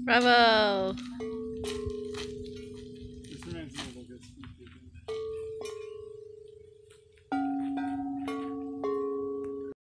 Bravo! This reminds me of like a speed.